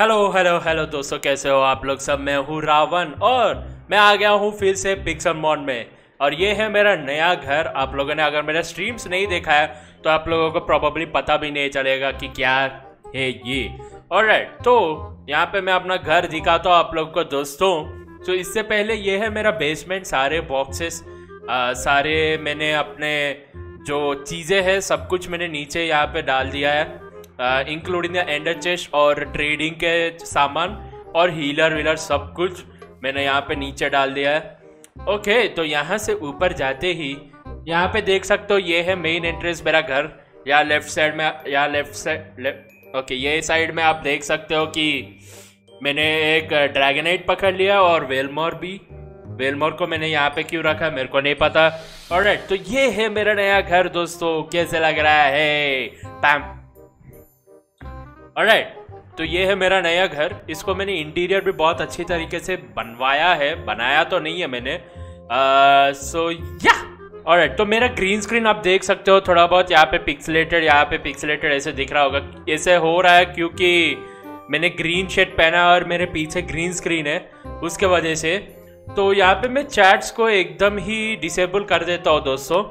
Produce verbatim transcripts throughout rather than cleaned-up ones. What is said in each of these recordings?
Hello hello hello दोस्तों, कैसे हो आप लोग सब। मैं हूँ रावण और मैं आ गया हूँ फिर से पिक्सेलमॉन में। और ये है मेरा नया घर। आप लोगों ने अगर मेरा स्ट्रीम्स नहीं देखा है तो आप लोगों को प्रॉब्ली पता भी नहीं चलेगा कि क्या है ये। ऑलराइट, तो यहाँ पे मैं अपना घर दिखाता हूँ आप लोग को दोस्तों। तो इससे पहले ये है मेरा बेसमेंट। सारे बॉक्सेस सारे मैंने अपने जो चीज़ें हैं सब कुछ मैंने नीचे यहाँ पे डाल दिया है, इंक्लूडिंग द एंडर चेस्ट और ट्रेडिंग के सामान और हीलर वीलर सब कुछ मैंने यहाँ पे नीचे डाल दिया है। ओके, तो यहाँ से ऊपर जाते ही यहाँ पे देख सकते हो ये है मेन एंट्रेंस मेरा घर। या लेफ्ट साइड में या लेफ्ट साइड लेफ्ट ओके ये साइड में आप देख सकते हो कि मैंने एक ड्रैगनाइट पकड़ लिया और वेलमोर भी। वेलमोर को मैंने यहाँ पे क्यों रखा मेरे को नहीं पता। ऑलराइट, तो ये है मेरा नया घर दोस्तों। कैसे लग रहा है? पैम। ऑलराइट, तो ये है मेरा नया घर। इसको मैंने इंटीरियर भी बहुत अच्छी तरीके से बनवाया है, बनाया तो नहीं है मैंने। सो या ऑलराइट, तो मेरा ग्रीन स्क्रीन आप देख सकते हो थोड़ा बहुत यहाँ पे पिक्सलेटेड, यहाँ पे पिक्सलेटेड ऐसे दिख रहा होगा। ऐसे हो रहा है क्योंकि मैंने ग्रीन शेड पहना और मेरे पीछे ग्रीन स्क्रीन है, उसके वजह से। तो यहाँ पे मैं चैट्स को एकदम ही डिसेबल कर देता हूँ दोस्तों।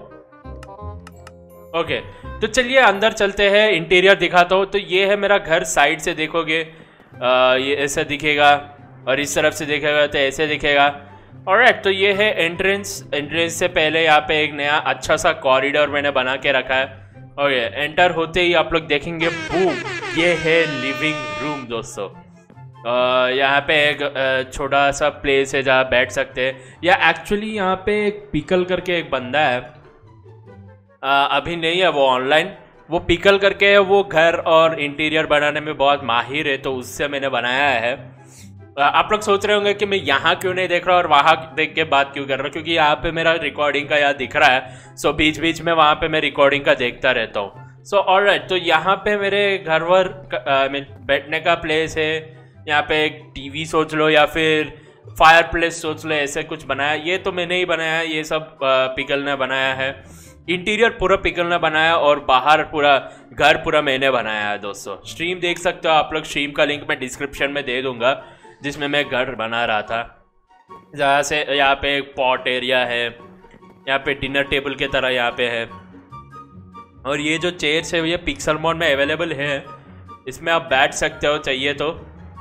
ओके, तो चलिए अंदर चलते हैं, इंटीरियर दिखाता हूँ। तो ये है मेरा घर। साइड से देखोगे आ, ये ऐसा दिखेगा और इस तरफ से देखेगा तो ऐसे दिखेगा। ऑलराइट, तो ये है एंट्रेंस। एंट्रेंस से पहले यहाँ पे एक नया अच्छा सा कॉरिडोर मैंने बना के रखा है। ओके, एंटर होते ही आप लोग देखेंगे बूम, ये है लिविंग रूम दोस्तों। यहाँ पे एक छोटा सा प्लेस है जहाँ बैठ सकते हैं। या एक्चुअली यहाँ पे एक पिकल करके एक बंदा है, आ, अभी नहीं है वो ऑनलाइन। वो पिकल करके है, वो घर और इंटीरियर बनाने में बहुत माहिर है, तो उससे मैंने बनाया है। आ, आप लोग सोच रहे होंगे कि मैं यहाँ क्यों नहीं देख रहा और वहाँ देख के बात क्यों कर रहा हूँ, क्योंकि यहाँ पे मेरा रिकॉर्डिंग का यहाँ दिख रहा है। सो बीच बीच में वहाँ पे मैं रिकॉर्डिंग का देखता रहता हूँ। सो ऑलराइट, तो यहाँ पे मेरे घर वर बैठने का प्लेस है। यहाँ पे एक टीवी सोच लो या फिर फायर प्लेस सोच लो, ऐसे कुछ बनाया। ये तो मैंने ही बनाया है, ये सब पिकल ने बनाया है। इंटीरियर पूरा पिकल ने बनाया और बाहर पूरा घर पूरा मैंने बनाया है दोस्तों। स्ट्रीम देख सकते हो आप लोग, स्ट्रीम का लिंक मैं डिस्क्रिप्शन में दे दूंगा, जिसमें मैं घर बना रहा था। जहाँ से यहाँ पे एक पॉट एरिया है, यहाँ पे डिनर टेबल के तरह यहाँ पे है। और ये जो चेयर्स है ये पिक्सेलमॉन में अवेलेबल है, इसमें आप बैठ सकते हो चाहिए तो।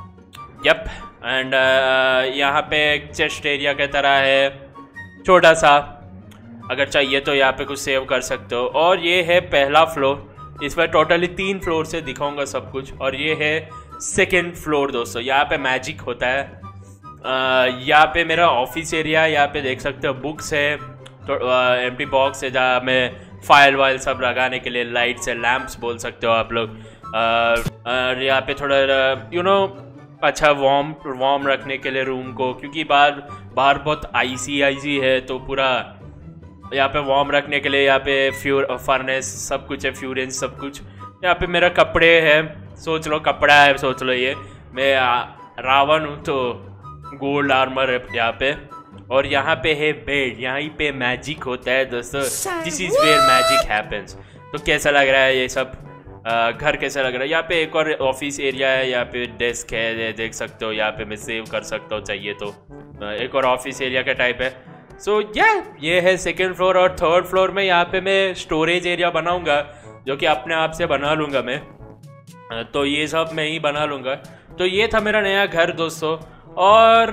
यप, एंड यहाँ पे एक चेस्ट एरिया की तरह है छोटा सा, अगर चाहिए तो यहाँ पे कुछ सेव कर सकते हो। और ये है पहला फ्लोर, इसमें टोटली तीन फ्लोर से दिखाऊंगा सब कुछ। और ये है सेकेंड फ्लोर दोस्तों, यहाँ पे मैजिक होता है। यहाँ पे मेरा ऑफिस एरिया, यहाँ पे देख सकते हो बुक्स है, तो एम्प्टी बॉक्स है जहाँ मैं फाइल वाइल सब लगाने के लिए, लाइट्स है, लैंप्स बोल सकते हो आप लोग। और यहाँ पे थोड़ा यू नो अच्छा वार्म वार्म रखने के लिए रूम को, क्योंकि बाहर बाहर बहुत आईसी आईसी है, तो पूरा यहाँ पे वार्म रखने के लिए यहाँ पे फ्यूर फर्नेस सब कुछ है, फ्यूरेंस सब कुछ। यहाँ पे मेरा कपड़े है, सोच लो कपड़ा है, सोच लो ये मैं रावण हूँ तो गोल्ड आर्मर है यहाँ पे। और यहाँ पे है बेड, यहाँ पे मैजिक होता है दोस्तों। This is where magic happens. तो कैसा लग रहा है ये सब आ, घर कैसा लग रहा है? यहाँ पे एक और ऑफिस एरिया है, यहाँ पे डेस्क है, देख सकते हो। यहाँ पे मैं सेव कर सकता हूँ चाहिए तो। एक और ऑफिस एरिया का टाइप है। सो so, या yeah, ये है सेकेंड फ्लोर। और थर्ड फ्लोर में यहाँ पे मैं स्टोरेज एरिया बनाऊंगा, जो कि अपने आप से बना लूँगा मैं। तो ये सब मैं ही बना लूँगा। तो ये था मेरा नया घर दोस्तों। और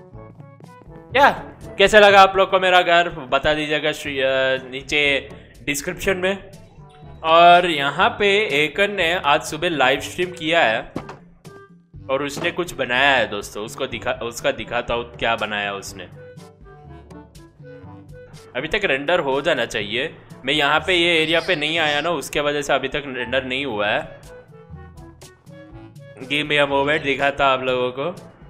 क्या कैसे लगा आप लोग को मेरा घर, बता दीजिएगा नीचे डिस्क्रिप्शन में। और यहाँ पे एकन ने आज सुबह लाइव स्ट्रीम किया है और उसने कुछ बनाया है दोस्तों। उसको दिखा उसका दिखाता हूँ क्या बनाया उसने। अभी तक रेंडर हो जाना चाहिए। मैं यहाँ पे ये एरिया पे नहीं आया ना, उसके वजह से अभी तक रेंडर नहीं हुआ है। गिव मी अ मोमेंट, दिखाता आप लोगों को।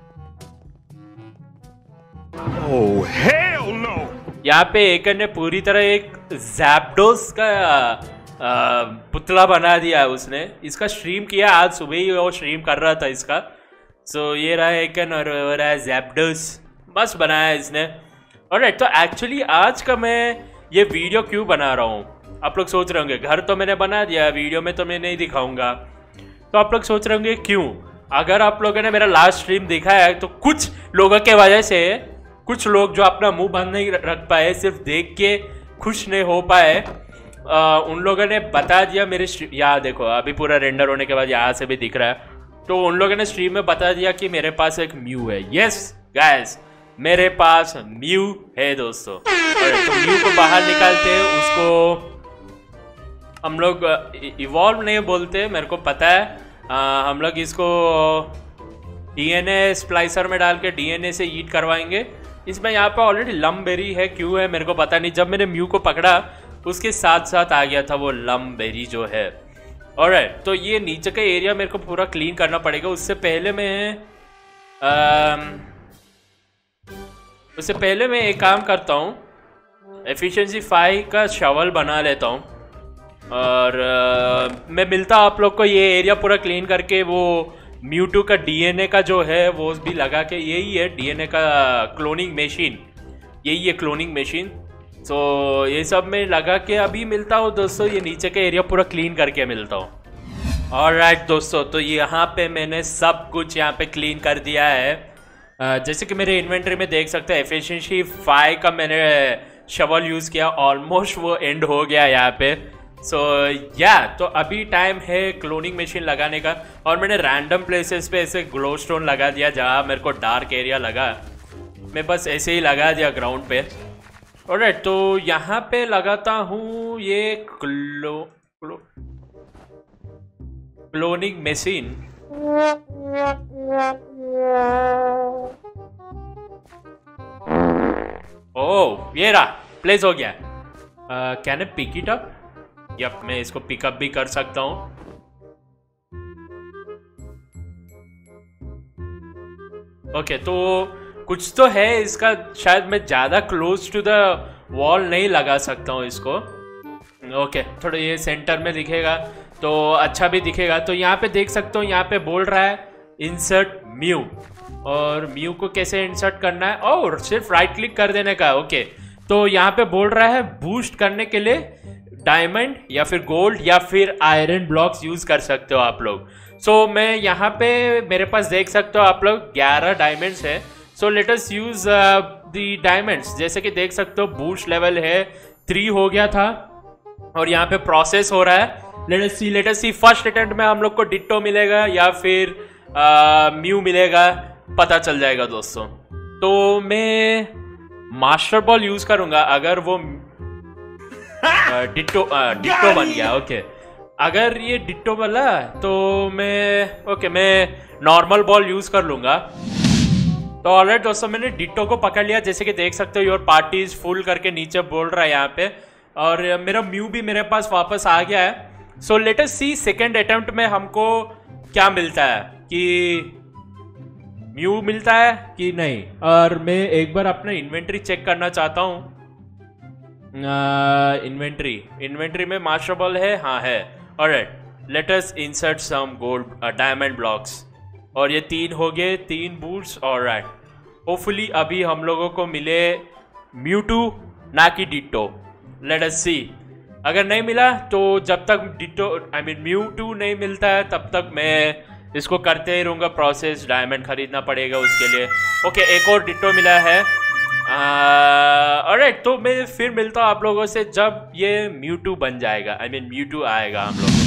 Oh, hell no! यहाँ पे एकन ने पूरी तरह एक ज़ैप्डोस का आ, पुतला बना दिया है उसने। इसका स्ट्रीम किया आज सुबह ही, वो स्ट्रीम कर रहा था इसका। सो ये रहा एकन और वो रहा ज़ैप्डोस, बस बनाया इसने। ऑलराइट, तो एक्चुअली आज का मैं ये वीडियो क्यों बना रहा हूँ आप लोग सोच रहे होंगे। घर तो मैंने बना दिया, वीडियो में तो मैं नहीं दिखाऊंगा। तो आप लोग सोच रहे होंगे क्यों। अगर आप लोगों ने मेरा लास्ट स्ट्रीम देखा है तो कुछ लोगों के वजह से कुछ लोग जो अपना मुंह बंद नहीं रख पाए, सिर्फ देख के खुश नहीं हो पाए, आ, उन लोगों ने बता दिया मेरे यहाँ देखो अभी पूरा रेंडर होने के बाद यहाँ से भी दिख रहा है, तो उन लोगों ने स्ट्रीम में बता दिया कि मेरे पास एक म्यू है। यस गाइस, मेरे पास म्यू है दोस्तों। तो म्यू को बाहर निकालते हैं, उसको हम लोग इवॉल्व नहीं बोलते, मेरे को पता है। आ, हम लोग इसको डीएनए स्प्लाइसर में डाल के डीएनए से ईट करवाएंगे। इसमें यहाँ पे ऑलरेडी लमबेरी है, क्यों है मेरे को पता नहीं। जब मैंने म्यू को पकड़ा उसके साथ साथ आ गया था वो लमबेरी जो है। ऑलराइट, तो ये नीचे का एरिया मेरे को पूरा क्लीन करना पड़ेगा। उससे पहले मैं आ, उससे पहले मैं एक काम करता हूँ, एफिशिएंसी फाइव का शवल बना लेता हूँ और आ, मैं मिलता आप लोग को ये एरिया पूरा क्लीन करके। वो म्यूटू का डीएनए का जो है वो भी लगा के, यही है डीएनए का क्लोनिंग मशीन, यही है क्लोनिंग मशीन। सो ये सब में लगा के अभी मिलता हूँ दोस्तों, ये नीचे का एरिया पूरा क्लीन करके मिलता हूँ। ऑलराइट दोस्तों, तो यहाँ पे मैंने सब कुछ यहाँ पे क्लीन कर दिया है। uh, जैसे कि मेरे इन्वेंटरी में देख सकते हैं एफिशिएंसी फाइव का मैंने शवल यूज़ किया, ऑलमोस्ट वो एंड हो गया यहाँ पे। सो so, या yeah, तो अभी टाइम है क्लोनिंग मशीन लगाने का। और मैंने रैंडम प्लेसेस पे ऐसे ग्लो स्टोन लगा दिया जहाँ मेरे को डार्क एरिया लगा, मैं बस ऐसे ही लगा दिया ग्राउंड पे। ऑलराइट, तो यहाँ पे लगाता हूँ ये क्लो क्लो क्लोनिंग मशीन। ओह ये रहा, प्लेस हो गया। Can I pick it up? Yup, मैं इसको पिकअप भी कर सकता हूँ। ओके, तो कुछ तो है इसका, शायद मैं ज़्यादा क्लोज टू द वॉल नहीं लगा सकता हूँ इसको। ओके, थोड़ा ये सेंटर में दिखेगा तो अच्छा भी दिखेगा। तो यहाँ पे देख सकते हो, यहाँ पे बोल रहा है इंसर्ट म्यू, और म्यू को कैसे इंसर्ट करना है, और सिर्फ राइट क्लिक कर देने का। ओके, तो यहाँ पे बोल रहा है बूस्ट करने के लिए डायमंड या फिर गोल्ड या फिर आयरन ब्लॉक्स यूज कर सकते हो आप लोग। सो so, मैं यहाँ पे मेरे पास देख सकते हो आप लोग ग्यारह डायमंड्स है। So let us use the diamonds. जैसे कि देख सकते हो बूस्ट लेवल है थ्री हो गया था और यहाँ पे प्रोसेस हो रहा है। Let us see let us see first attempt में हम लोग को डिट्टो मिलेगा या फिर म्यू uh, मिलेगा, पता चल जाएगा दोस्तों। तो मैं मास्टर बॉल यूज करूंगा अगर वो डिट्टो डिट्टो बन गया। ओके, अगर ये डिट्टो बना तो मैं ओके मैं नॉर्मल बॉल यूज कर लूंगा। तो ऑलराइट दोस्तों, मैंने डिट्टो को पकड़ लिया। जैसे कि देख सकते हो योर पार्टी इज फुल करके नीचे बोल रहा है यहाँ पे, और मेरा म्यू भी मेरे पास वापस आ गया है। So let us see second attempt में हमको क्या मिलता है, कि म्यू मिलता है कि नहीं। और मैं एक बार अपना इन्वेंट्री चेक करना चाहता हूँ। इन्वेंट्री इन्वेंट्री में मास्टर बॉल है, हाँ है। Alright, let us insert some gold diamond blocks, और ये तीन हो गए, तीन बूट्स। ऑलराइट, होपफुली अभी हम लोगों को मिले म्यूटू ना कि डिट्टो। लेट अस सी, अगर नहीं मिला तो जब तक डिट्टो आई मीन म्यूटू नहीं मिलता है तब तक मैं इसको करते ही रहूँगा प्रोसेस। डायमंड खरीदना पड़ेगा उसके लिए। ओके, एक और डिट्टो मिला है। ऑलराइट, तो मैं फिर मिलता हूँ आप लोगों से जब ये म्यूटू बन जाएगा, आई मीन म्यूटू आएगा हम लोग।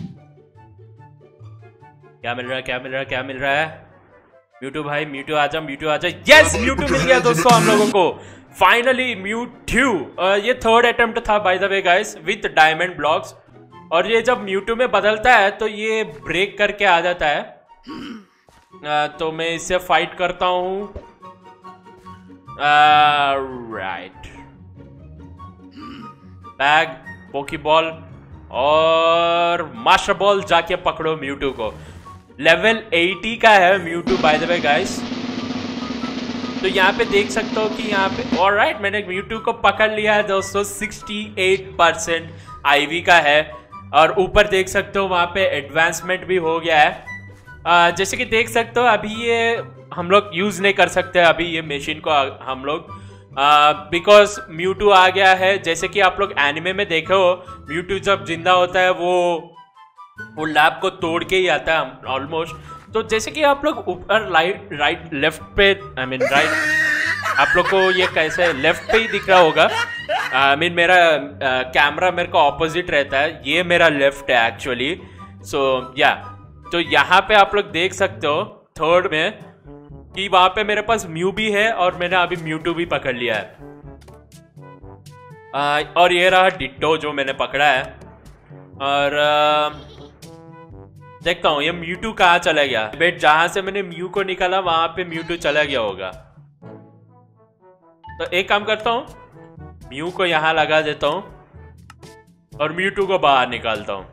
क्या मिल रहा है, क्या मिल रहा है, क्या मिल रहा है? म्यूटू भाई, म्यूटू आजा, म्यूटू आजा। यस, म्यूटू मिल गया दोस्तों हम लोगों को फाइनली, म्यूटू। ये थर्ड अटेम्प्ट था by the way guys with diamond blocks. और ये जब म्यूटू में बदलता है तो ये ब्रेक करके आ जाता है। uh, तो मैं इससे फाइट करता हूँ। राइट, बैग, पोकीबॉल और मास्टर बॉल, जाके पकड़ो म्यूटू को। लेवल अस्सी का है Mewtwo by the way guys. तो यहाँ पे देख सकते हो कि यहाँ पे ऑलराइट मैंने म्यूटू को पकड़ लिया है दोस्तों। अड़सठ परसेंट आईवी का है, और ऊपर देख सकते हो वहाँ पे एडवांसमेंट भी हो गया है। आ, जैसे कि देख सकते हो अभी ये हम लोग यूज नहीं कर सकते अभी ये मशीन को हम लोग, बिकॉज म्यूटू आ गया है। जैसे कि आप लोग एनिमे में देखे हो, म्यूटू जब जिंदा होता है वो वो लैब को तोड़ के ही आता है ऑलमोस्ट। तो जैसे कि आप लोग ऊपर लाइट राइट लेफ्ट पे आई मीन राइट आप लोग को ये कैसे लेफ्ट पे ही दिख रहा होगा। आई मीन मेरा कैमरा मेरे को ऑपोजिट रहता है, ये मेरा लेफ्ट है एक्चुअली। सो या तो यहाँ पे आप लोग देख सकते हो थर्ड में कि वहां पे मेरे पास म्यू भी है और मैंने अभी म्यूटू भी पकड़ लिया है। आ, और ये रहा डिट्टो जो मैंने पकड़ा है। और आ, देखता हूँ ये म्यूटू कहाँ चला गया। बेट जहां से मैंने म्यू को निकाला वहां पे म्यूटू चला गया होगा। तो एक काम करता हूँ, म्यू को यहां लगा देता हूँ और म्यूटू को बाहर निकालता हूँ।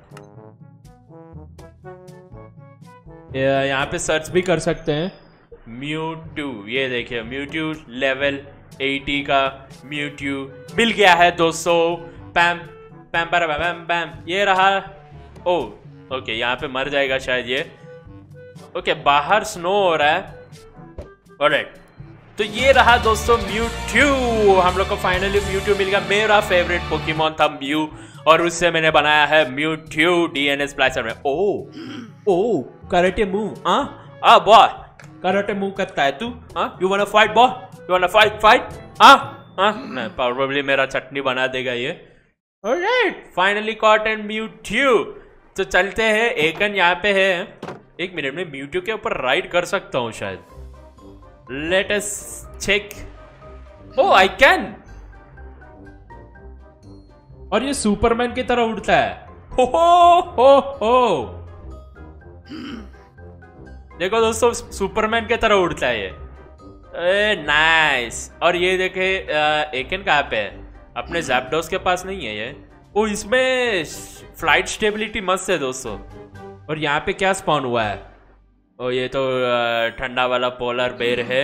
यहाँ पे सर्च भी कर सकते हैं म्यूटू। ये देखिए म्यूटू लेवल अस्सी का म्यूटू मिल गया है दोस्तों। पैम पैम पैम पैम पैम ये रहा। ओ ओके यहाँ पे मर जाएगा शायद ये। ओके बाहर स्नो हो रहा है। ऑलराइट तो ये रहा दोस्तों म्यूटू। हम लोग को फाइनली म्यूटू मिल गया। मेरा फेवरेट पोकेमॉन था म्यू और उससे मैंने बनाया है म्यूटू डीएनए स्प्लाइसर में। ओ ओ कराटे मूव। आ आ बॉय कराटे मूव करता है तू। हाँ you wanna fight boy, you wanna fight fight. हाँ हाँ नहीं प्रोबेबली मेरा चटनी बना देगा ये। Alright finally caught and Mewtwo. तो चलते हैं। एकन यहाँ पे है। एक मिनट में म्यूटू के ऊपर राइड कर सकता हूँ शायद। Let us check. Oh I can. और ये सुपरमैन की तरह उड़ता है। हो हो हो हो देखो दोस्तों सुपरमैन की तरह उड़ता है ये। A nice. और ये देखे एकन कहाँ पे है? अपने ज़ैप्डोस के पास नहीं है ये। ओ इसमें फ्लाइट स्टेबिलिटी मस्त है दोस्तों। और यहाँ पे क्या स्पॉन हुआ है? ओ ये तो ठंडा वाला पोलर बेर है।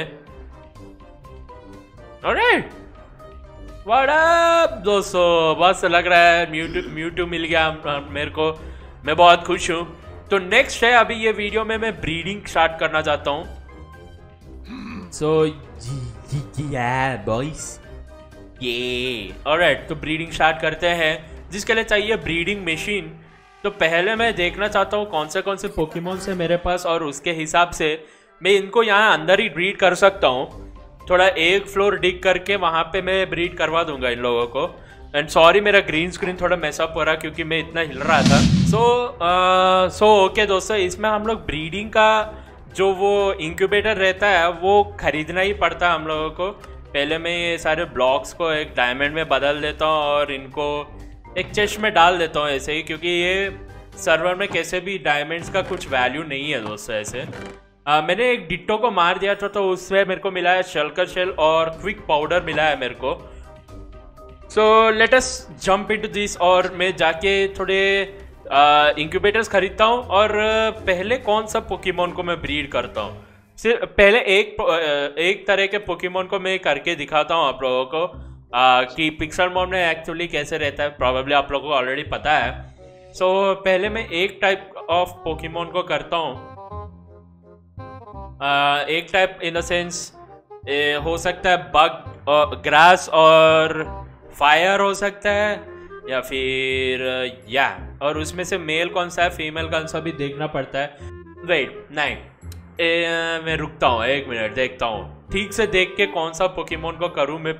ऑलराइट व्हाट अप दोस्तों, बस लग रहा है म्यूटू म्यूटू मिल गया मेरे को। मैं बहुत खुश हूँ। तो नेक्स्ट है अभी ये वीडियो में मैं ब्रीडिंग स्टार्ट करना चाहता हूँ। सो या बॉयज ये ऑलराइट तो ब्रीडिंग स्टार्ट करते हैं जिसके लिए चाहिए ब्रीडिंग मशीन। तो पहले मैं देखना चाहता हूँ कौन से कौन से पोकेमॉन्स है मेरे पास और उसके हिसाब से मैं इनको यहाँ अंदर ही ब्रीड कर सकता हूँ। थोड़ा एक फ्लोर डिग करके वहाँ पे मैं ब्रीड करवा दूंगा इन लोगों को। एंड सॉरी मेरा ग्रीन स्क्रीन थोड़ा मैसअप हो रहा क्योंकि मैं इतना हिल रहा था। सो सो ओके दोस्तों इसमें हम लोग ब्रीडिंग का जो वो इंक्यूबेटर रहता है वो खरीदना ही पड़ता है हम लोगों को। पहले मैं ये सारे ब्लॉक्स को एक डायमंड में बदल देता हूँ और इनको एक चेस्ट में डाल देता हूँ ऐसे ही, क्योंकि ये सर्वर में कैसे भी डायमंड्स का कुछ वैल्यू नहीं है दोस्तों ऐसे। आ, मैंने एक डिट्टो को मार दिया था तो उससे मेरे को मिला है शल्कर शेल और क्विक पाउडर मिला है मेरे को। So let us jump into this. और मैं जाके थोड़े इंक्यूबेटर्स खरीदता हूँ और पहले कौन सा पोकेमॉन को मैं ब्रीड करता हूँ। सिर्फ पहले एक एक तरह के पोकेमॉन को मैं करके दिखाता हूँ आप लोगों को uh, कि पिक्सेलमॉन में एक्चुअली कैसे रहता है। प्रॉबेबली आप लोगों को ऑलरेडी पता है। सो so, पहले मैं एक टाइप ऑफ पोकेमॉन को करता हूँ। uh, एक टाइप इन द सेंस हो सकता है बग और ग्रास और फायर हो सकता है या फिर या और उसमें से मेल कौन सा है फीमेल कौन सा भी देखना पड़ता है। वेट नहीं ए, मैं रुकता हूँ एक मिनट देखता हूँ ठीक से देख के कौन सा पोकेमॉन को करूँ मैं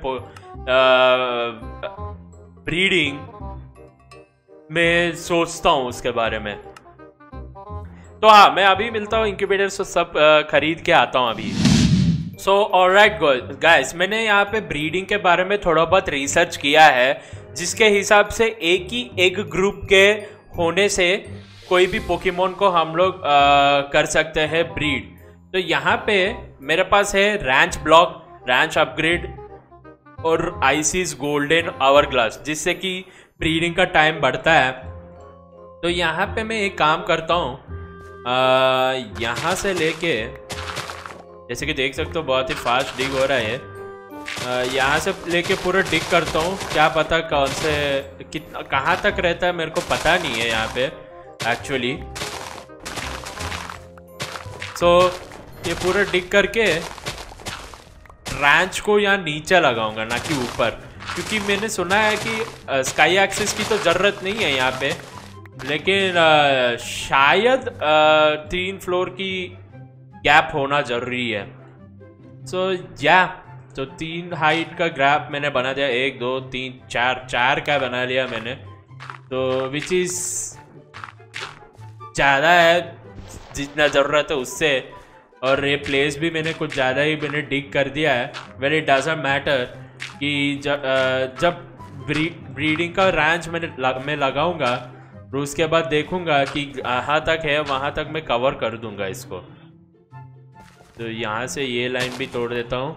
ब्रीडिंग मैं सोचता हूँ उसके बारे में। तो हाँ मैं अभी मिलता हूँ इंक्यूबेटर से सब आ, खरीद के आता हूँ अभी। सो ऑलराइट गाइस मैंने यहाँ पे ब्रीडिंग के बारे में थोड़ा बहुत रिसर्च किया है जिसके हिसाब से एक ही एक ग्रुप के होने से कोई भी पोकेमॉन को हम लोग कर सकते हैं ब्रीड। तो यहाँ पे मेरे पास है रैंच ब्लॉक, रैंच अपग्रेड और आइसिस गोल्डन आवर ग्लास जिससे कि ब्रीडिंग का टाइम बढ़ता है। तो यहाँ पे मैं एक काम करता हूँ, यहाँ से लेके जैसे कि देख सकते हो बहुत ही फास्ट डिग हो रहा है। यहाँ से लेके पूरा डिग करता हूँ, क्या पता कौन से कितना कहाँ तक रहता है मेरे को पता नहीं है यहाँ पे एक्चुअली। सो so, ये पूरा डिग करके रैंच को यहाँ नीचे लगाऊंगा ना कि ऊपर, क्योंकि मैंने सुना है कि स्काई एक्सिस की तो ज़रूरत नहीं है यहाँ पे, लेकिन आ, शायद आ, तीन फ्लोर की गैप होना ज़रूरी है। सो या तो तीन हाइट का गैप मैंने बना दिया, एक दो तीन चार, चार का बना लिया मैंने, तो विच इज़ ज़्यादा है जितना ज़रूरत है उससे। और ये प्लेस भी मैंने कुछ ज़्यादा ही मैंने डिग कर दिया है। वेल इट डजंट मैटर कि जब जब ब्री, ब्रीडिंग का रैंच मैंने लग, मैं लगाऊंगा तो उसके बाद देखूंगा कि कहाँ तक है, वहाँ तक मैं कवर कर दूंगा इसको। तो यहाँ से ये लाइन भी तोड़ देता हूँ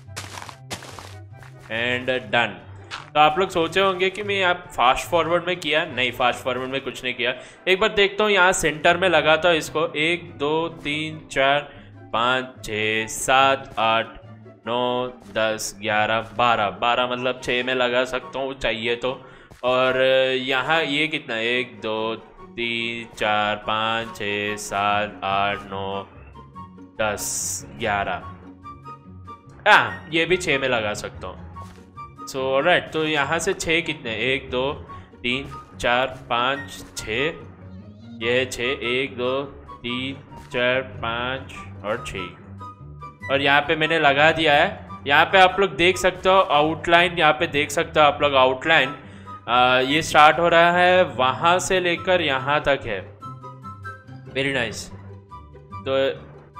एंड डन। तो आप लोग सोचे होंगे कि मैं आप फास्ट फॉरवर्ड में किया, नहीं फास्ट फॉरवर्ड में कुछ नहीं किया। एक बार देखता हूँ, यहाँ सेंटर में लगाता हूँ इसको, एक दो तीन चार पाँच छः सात आठ नौ दस ग्यारह बारह, बारह मतलब छः में लगा सकता हूँ चाहिए तो। और यहाँ ये कितना, एक दो तीन चार पाँच छः सात आठ नौ दस ग्यारह, हाँ ये भी छः में लगा सकता हूँ। सो so, राइट, तो यहाँ से छः कितने, एक दो तीन चार पाँच छः, ये छः, एक दो तीन चार पाँच और छः, और यहाँ पे मैंने लगा दिया है। यहाँ पे आप लोग देख सकते हो आउटलाइन, यहाँ पे देख सकते हो आप लोग आउटलाइन, ये स्टार्ट हो रहा है वहाँ से लेकर यहाँ तक है। Very nice. तो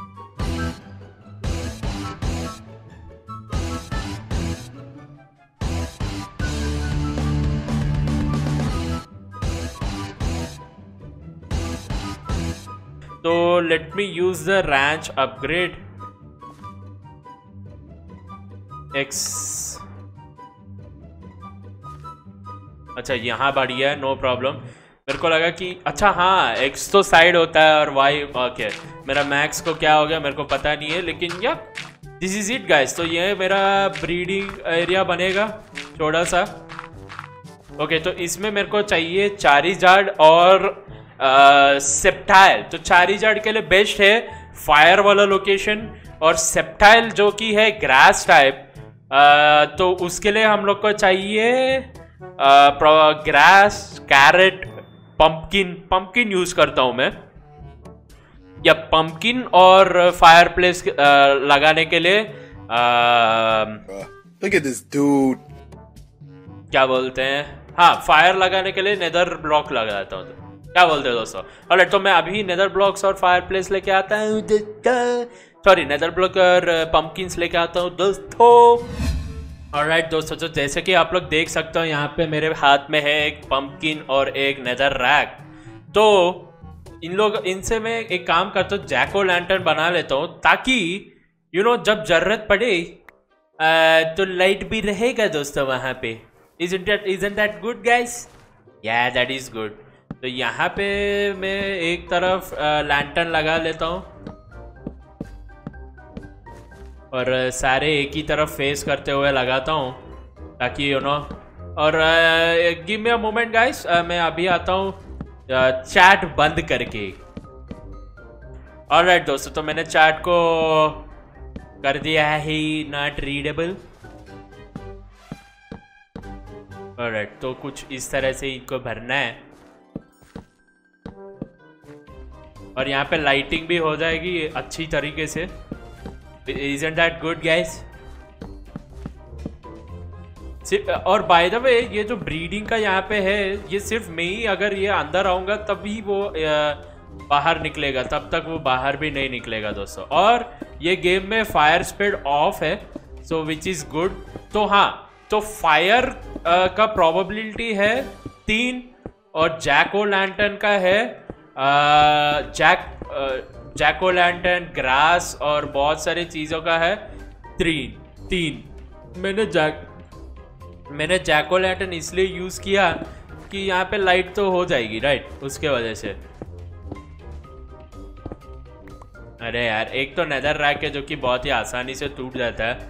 तो let me use the ranch upgrade X. अच्छा यहाँ बढ़िया है, नो प्रॉब्लम। मेरे को लगा कि अच्छा हाँ एक्स तो साइड होता है और वाई ओके। मेरा मैक्स को क्या हो गया मेरे को पता नहीं है, लेकिन या दिस इज इट गाइस। तो ये मेरा ब्रीडिंग एरिया बनेगा थोड़ा सा। ओके, तो इसमें मेरे को चाहिए चारिजार्ड और सेप्टाइल। तो चारिजार्ड के लिए बेस्ट है फायर वाला लोकेशन, और सेप्टाइल जो कि है ग्रास टाइप, तो उसके लिए हम लोग को चाहिए grass, carrot, pumpkin. Pumpkin use करता हूं मैं, या पंपकिन और फायर प्लेस लगाने के लिए Look at this dude. क्या बोलते हैं, हाँ फायर लगाने के लिए नेदर ब्लॉक लगाता हूँ। क्या बोलते हैं दोस्तों? ऑलराइट, तो मैं अभी नेदर ब्लॉक्स और फायर प्लेस लेके आता हूँ, सॉरी नेदर ब्लॉक और पंपकिन्स लेके आता हूँ दोस्तों। ऑलराइट दोस्तों, तो जैसे कि आप लोग देख सकते हो यहाँ पे मेरे हाथ में है एक पंपकिन और एक नेदर रैक। तो इन लोग इनसे मैं एक काम करता हूँ, जैक ओ लैंटर्न बना लेता हूँ, ताकि यू नो जब जरूरत पड़े आ, तो लाइट भी रहेगा दोस्तों वहाँ पे। Isn't that isn't that good guys? Yeah, that is good. तो यहाँ पे मैं एक तरफ लैंटर्न लगा लेता हूँ और सारे एक ही तरफ फेस करते हुए लगाता हूँ, ताकि यू नो। और give me a moment guys, मैं अभी आता हूँ चैट बंद करके। ऑलराइट दोस्तों, तो मैंने चैट को कर दिया है ही नॉट रीडेबल। ऑलराइट, तो कुछ इस तरह से इनको भरना है और यहाँ पे लाइटिंग भी हो जाएगी अच्छी तरीके से। Isn't that good guys? और बाय द वे ये जो ब्रीडिंग का यहाँ पे है, ये सिर्फ मैं ही अगर ये अंदर आऊंगा तभी वो बाहर निकलेगा, तब तक वो बाहर भी नहीं निकलेगा दोस्तों। और ये गेम में फायर स्पीड ऑफ है, सो विच इज गुड। तो हाँ, तो फायर uh, का प्रोबेबिलिटी है तीन, और जैक ओ लैंटर्न का है uh, jack uh, jack o' lantern, grass और बहुत सारी चीज़ों का है तीन तीन। मैंने जैक मैंने जैक ओ लैंटर्न इसलिए यूज़ किया कि यहाँ पे लाइट तो हो जाएगी, राइट, उसके वजह से। अरे यार, एक तो नेदर रैक है जो कि बहुत ही आसानी से टूट जाता है।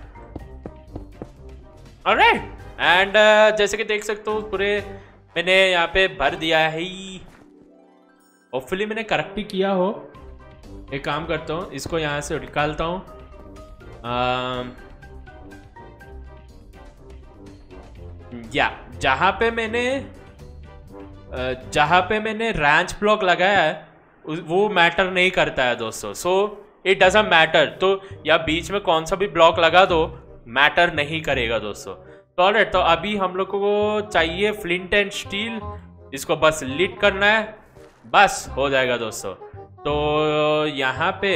ऑलराइट, एंड uh, जैसे कि देख सकते हो पूरे मैंने यहाँ पे भर दिया है। होपफुली मैंने करेक्ट भी किया हो। एक काम करता हूँ, इसको यहाँ से निकालता हूँ। या जहाँ पे मैंने जहाँ पे मैंने रैंच ब्लॉक लगाया है वो मैटर नहीं करता है दोस्तों। So it doesn't matter. तो या बीच में कौन सा भी ब्लॉक लगा दो, मैटर नहीं करेगा दोस्तों। तो ऑलराइट, तो अभी हम लोग को चाहिए फ्लिंट एंड स्टील, इसको बस लिट करना है, बस हो जाएगा दोस्तों। तो यहाँ पे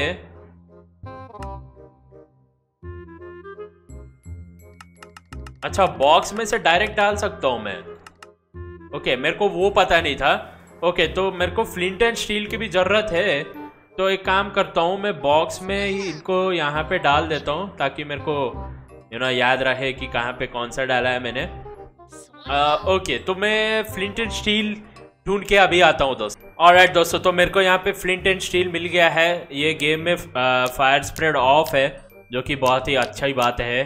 अच्छा बॉक्स में से डायरेक्ट डाल सकता हूं मैं। ओके, मेरे को वो पता नहीं था। ओके, तो मेरे को फ्लिंट एंड स्टील की भी जरूरत है। तो एक काम करता हूँ, मैं बॉक्स में ही इनको यहाँ पे डाल देता हूँ ताकि मेरे को यू नो याद रहे कि कहाँ पे कौन सा डाला है मैंने। आ, ओके, तो मैं फ्लिंट एंड स्टील ढूंढ के अभी आता हूँ दोस्तों। ऑलराइट दोस्तों, तो मेरे को यहाँ पे फ्लिंट एंड स्टील मिल गया है। ये गेम में फायर स्प्रेड ऑफ है, जो कि बहुत ही अच्छा ही बात है।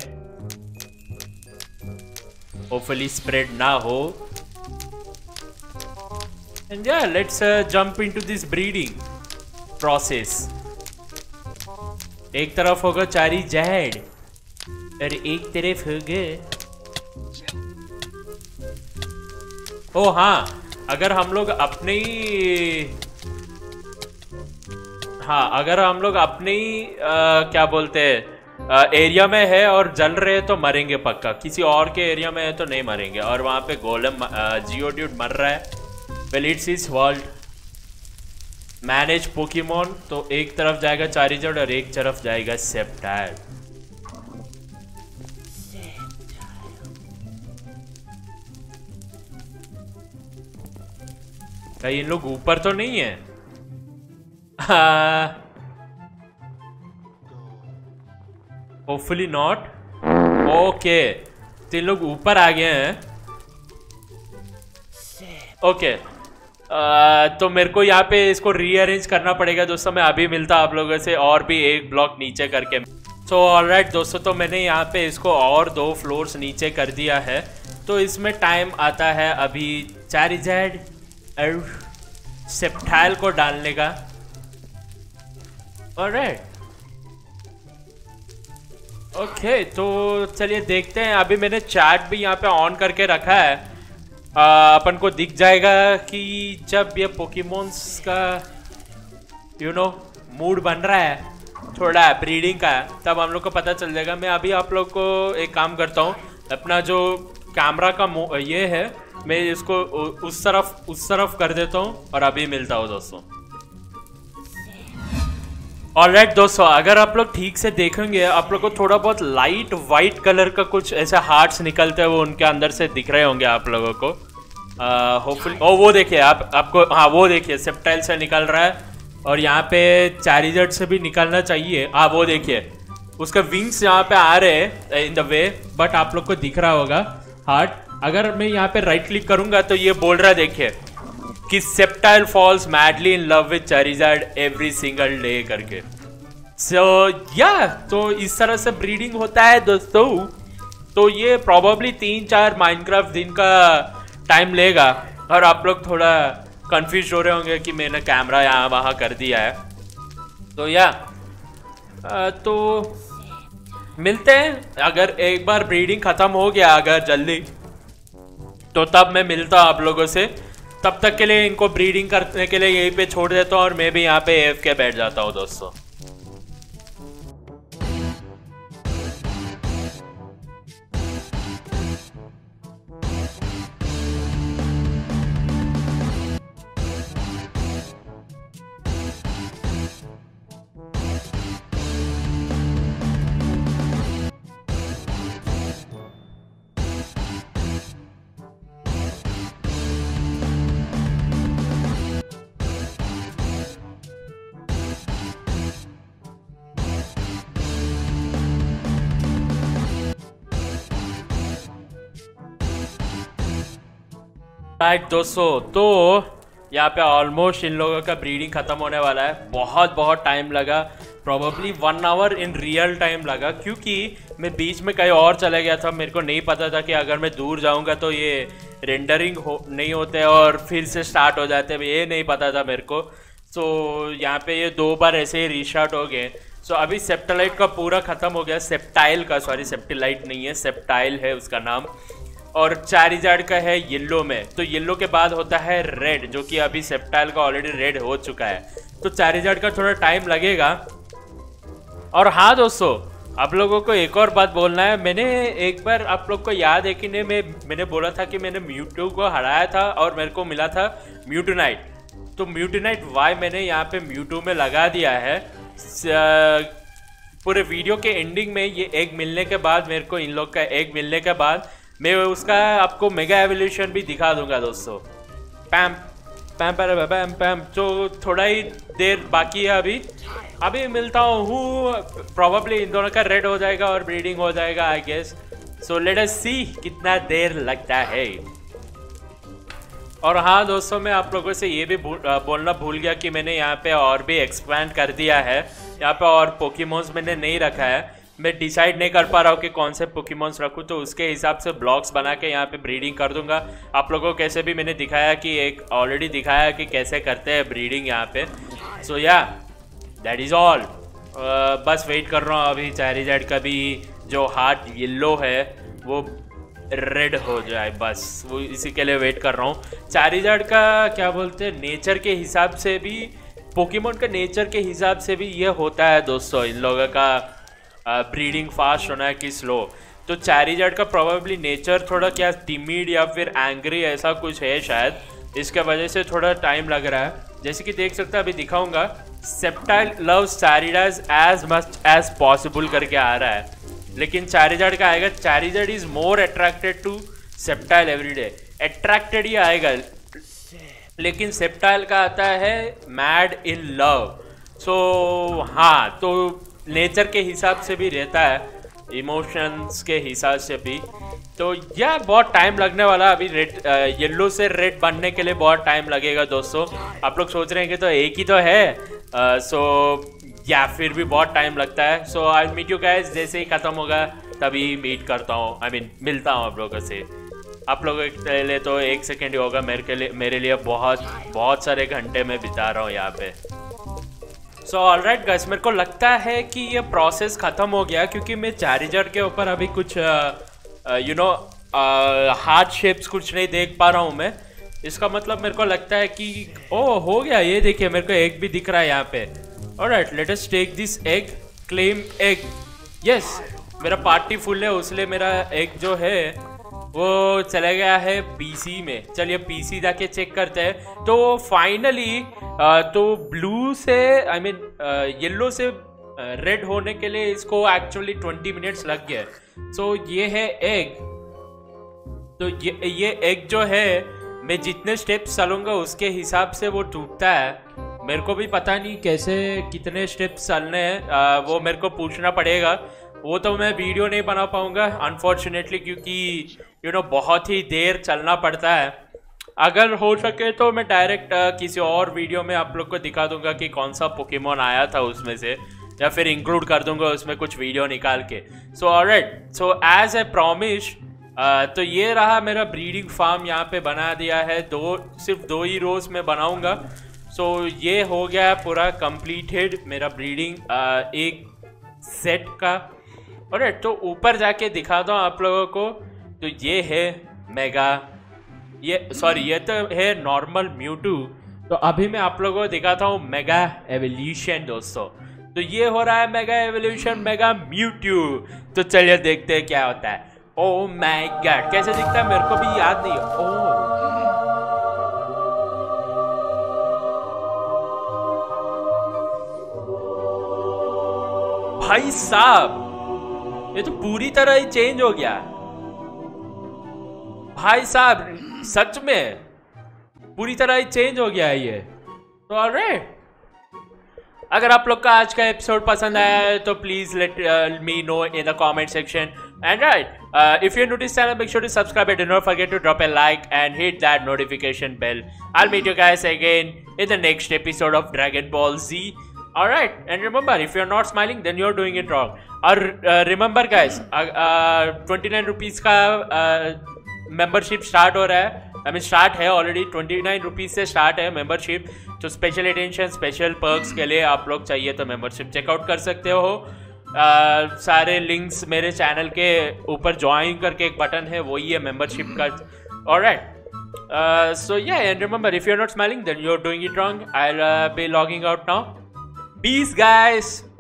होपफुली स्प्रेड ना हो। And yeah let's jump into this breeding process. एक तरफ होगा चारी जैड और एक तरफ होगा, ओ हाँ, अगर हम लोग अपने ही हाँ अगर हम लोग अपने ही क्या बोलते हैं एरिया में है और जल रहे तो मरेंगे पक्का, किसी और के एरिया में है तो नहीं मरेंगे। और वहां पे गोलम जियोड्यूड मर रहा है। Well it's is world. Manage Pokemon, तो एक तरफ जाएगा चारिजर्ड और एक तरफ जाएगा सेप्टाइल। कहीं इन लोग ऊपर तो नहीं है? Hopefully not. ओके, तो इन लोग ऊपर आ गए हैं। ओके, तो मेरे को यहाँ पे इसको रीअरेंज करना पड़ेगा दोस्तों। मैं अभी मिलता आप लोगों से और भी एक ब्लॉक नीचे करके। सो ऑलराइट दोस्तों, तो मैंने यहाँ पे इसको और दो फ्लोर्स नीचे कर दिया है। तो इसमें टाइम आता है अभी चारिजर्ड और सेप्टाइल को डालने का। ऑलराइट, ओके, तो चलिए देखते हैं। अभी मैंने चैट भी यहाँ पे ऑन करके रखा है। आ, अपन को दिख जाएगा कि जब ये पोकेमॉन्स का यू नो मूड बन रहा है थोड़ा ब्रीडिंग का, तब हम लोग को पता चल जाएगा। मैं अभी आप लोग को एक काम करता हूँ, अपना जो कैमरा का ये है मैं इसको उस तरफ उस तरफ कर देता हूँ और अभी मिलता हूँ दोस्तों। ऑलराइट दोस्तों, अगर आप लोग ठीक से देखेंगे आप लोग को थोड़ा बहुत लाइट वाइट कलर का कुछ ऐसे हार्ट्स निकलते हैं, वो उनके अंदर से दिख रहे होंगे आप लोगों को। होपफुली ओ वो देखिए आप आपको हाँ वो देखिए सेप्टाइल से निकल रहा है और यहाँ पे चारिजर्ड से भी निकलना चाहिए। हाँ वो देखिए उसका विंग्स यहाँ पे आ रहे हैं इन द वे, बट आप लोग को दिख रहा होगा हार्ट। अगर मैं यहाँ पे राइट क्लिक करूंगा तो ये बोल रहा है देखिए कि Sceptile falls madly in love with Charizard every single day करके। सो so, या yeah, तो इस तरह से ब्रीडिंग होता है दोस्तों। तो ये प्रोबेबली तीन चार माइनक्राफ्ट दिन का टाइम लेगा और आप लोग थोड़ा कंफ्यूज हो रहे होंगे कि मैंने कैमरा यहाँ वहाँ कर दिया है। तो या yeah, तो मिलते हैं। अगर एक बार ब्रीडिंग खत्म हो गया अगर जल्दी, तो तब मैं मिलता हूँ आप लोगों से। तब तक के लिए इनको ब्रीडिंग करने के लिए यहीं पे छोड़ देता हूँ और मैं भी यहाँ पे एफ के बैठ जाता हूँ दोस्तों। राइट दोस्तों, तो यहाँ पे ऑलमोस्ट इन लोगों का ब्रीडिंग खत्म होने वाला है। बहुत बहुत टाइम लगा, probably one hour in real time लगा, क्योंकि मैं बीच में कहीं और चला गया था। मेरे को नहीं पता था कि अगर मैं दूर जाऊंगा तो ये रेंडरिंग हो नहीं होते और फिर से स्टार्ट हो जाते, ये नहीं पता था मेरे को। सो यहाँ पे ये दो बार ऐसे ही रीस्टार्ट हो गए। सो अभी सेप्टाइल का पूरा खत्म हो गया, सेप्टाइल का, सॉरी सेप्टिलाइट नहीं है, सेप्टाइल है उसका नाम। और चारिजर्ड का है येलो में, तो येलो के बाद होता है रेड, जो कि अभी सेप्टाइल का ऑलरेडी रेड हो चुका है। तो चारिजर्ड का थोड़ा टाइम लगेगा। और हाँ दोस्तों, आप लोगों को एक और बात बोलना है। मैंने एक बार आप लोग को याद है कि नहीं, मैं मैंने बोला था कि मैंने म्यूटू को हराया था और मेरे को मिला था म्यूटोनाइट। तो म्यूटोनाइट वाई मैंने यहाँ पे म्यूटू में लगा दिया है। पूरे वीडियो के एंडिंग में ये एग मिलने के बाद, मेरे को इन लोग का एग मिलने के बाद मैं उसका आपको मेगा एवोल्यूशन भी दिखा दूंगा दोस्तों। पैम पैम पैम पैम पैम। तो थोड़ा ही देर बाकी है अभी अभी मिलता हूँ। प्रोबेबली इन दोनों का रेड हो जाएगा और ब्रीडिंग हो जाएगा I guess. So let us सी कितना देर लगता है। और हाँ दोस्तों, मैं आप लोगों से ये भी भूल, बोलना भूल गया कि मैंने यहाँ पे और भी एक्सपैंड कर दिया है। यहाँ पे और पोकेमॉन्स मैंने नहीं रखा है। मैं डिसाइड नहीं कर पा रहा हूँ कि कौन से पोकेमॉन्स रखूँ, तो उसके हिसाब से ब्लॉक्स बना के यहाँ पे ब्रीडिंग कर दूंगा। आप लोगों को कैसे भी मैंने दिखाया कि एक ऑलरेडी दिखाया कि कैसे करते हैं ब्रीडिंग यहाँ पे। So yeah that is all. बस वेट कर रहा हूँ अभी चारिजर्ड का भी जो हार्ट येलो है वो रेड हो जाए, बस वो इसी के लिए वेट कर रहा हूँ। चारिजर्ड का क्या बोलते हैं, नेचर के हिसाब से भी, पोकेमॉन का नेचर के हिसाब से भी ये होता है दोस्तों, इन लोगों का ब्रीडिंग फास्ट होना है कि स्लो। तो चारिजर्ड का प्रोबेबली नेचर थोड़ा क्या टिमिड या फिर एंग्री ऐसा कुछ है शायद, इसके वजह से थोड़ा टाइम लग रहा है। जैसे कि देख सकते हैं अभी दिखाऊंगा, सेप्टाइल लव्स चारिडाज एज मच एज पॉसिबल करके आ रहा है, लेकिन चारिजर्ड का आएगा Charizard is more attracted to Sceptile every day. Attracted ही आएगा, लेकिन सेप्टाइल का आता है मैड इन लव। सो हाँ, तो नेचर के हिसाब से भी रहता है, इमोशंस के हिसाब से भी। तो यह बहुत टाइम लगने वाला अभी रेड येलो से रेड बनने के लिए बहुत टाइम लगेगा दोस्तों। आप लोग सोच रहे हैं कि तो एक ही तो है, सो या फिर भी बहुत टाइम लगता है। So I meet you guys, जैसे ही खत्म होगा तभी मीट करता हूँ, आई मीन मिलता हूँ आप लोगों से। आप लोगों के लिए तो एक सेकेंड ही होगा, मेरे के लिए मेरे लिए बहुत बहुत सारे घंटे में बिता रहा हूँ यहाँ पे। सो ऑलराइट गाइस, मेरे को लगता है कि ये प्रोसेस ख़त्म हो गया, क्योंकि मैं चारिजर्ड के ऊपर अभी कुछ यू नो हार्ट शेप्स कुछ नहीं देख पा रहा हूँ मैं। इसका मतलब मेरे को लगता है कि ओ हो गया, ये देखिए मेरे को एग भी दिख रहा है यहाँ पे। Alright, let us take this egg, claim egg. Yes, मेरा पार्टी फुल है, उसलिए मेरा एग जो है वो चला गया है पीसी में। चलिए पीसी जाके चेक करते हैं। तो फाइनली तो ब्लू से आई मीन येलो से रेड होने के लिए इसको एक्चुअली ट्वेंटी मिनट्स लग गए। सो ये है एग। तो ये ये एग जो है, मैं जितने स्टेप्स चलूंगा उसके हिसाब से वो टूटता है। मेरे को भी पता नहीं कैसे कितने स्टेप्स चलने हैं, वो मेरे को पूछना पड़ेगा। वो तो मैं वीडियो नहीं बना पाऊंगा अनफॉर्चुनेटली, क्योंकि यू नो बहुत ही देर चलना पड़ता है। अगर हो सके तो मैं डायरेक्ट किसी और वीडियो में आप लोग को दिखा दूंगा कि कौन सा पोकेमॉन आया था उसमें से, या फिर इंक्लूड कर दूंगा उसमें कुछ वीडियो निकाल के। So alright, so as a promise, तो ये रहा मेरा ब्रीडिंग फार्म यहाँ पे बना दिया है। दो सिर्फ दो ही रोज में बनाऊंगा। सो so, ये हो गया पूरा कंप्लीटेड मेरा ब्रीडिंग एक सेट का। ऑलराइट, तो ऊपर जाके दिखाता हूँ आप लोगों को। तो ये है मेगा, ये सॉरी ये तो है नॉर्मल म्यूटू। तो अभी मैं आप लोगों को दिखाता हूँ मेगा एवोल्यूशन दोस्तों। तो ये हो रहा है मेगा एवोल्यूशन, मेगा म्यूटू। तो चलिए देखते हैं क्या होता है। ओह माय गॉड, कैसे दिखता है मेरे को भी याद नहीं। ओह भाई साहब, ये तो पूरी तरह ही चेंज हो गया भाई साहब, सच में पूरी तरह ही चेंज हो गया है ये। तो ऑलराइट, अगर आप लोग का आज का एपिसोड पसंद आया है तो please let me know in the comment section. And right, if you new to channel, make sure to subscribe and do not forget to drop a like and hit that notification bell. I will meet you guys again in the next episode of Dragon Ball Z. Alright, and remember, if you're not smiling, then you're doing it wrong. और uh, remember guys, twenty nine rupees का membership uh, start हो रहा है। I mean start है already, twenty nine rupees से start है membership. तो special attention, special perks के लिए आप लोग चाहिए तो मेंबरशिप चेकआउट कर सकते हो। uh, सारे लिंक्स मेरे चैनल के ऊपर ज्वाइन करके एक बटन है, वही है मेंबरशिप का। Alright, Uh, so yeah, and remember, if you're not smiling, then you're doing it wrong. I'll uh, be logging out now. Peace, guys.